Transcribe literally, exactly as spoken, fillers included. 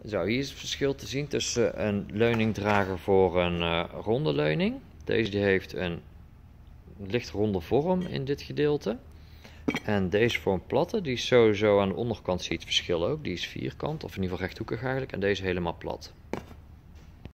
Zo, hier is het verschil te zien tussen een leuningdrager voor een uh, ronde leuning. Deze die heeft een licht ronde vorm in dit gedeelte. En deze voor een platte, die is sowieso aan de onderkant zie je het verschil ook. Die is vierkant, of in ieder geval rechthoekig eigenlijk. En deze helemaal plat.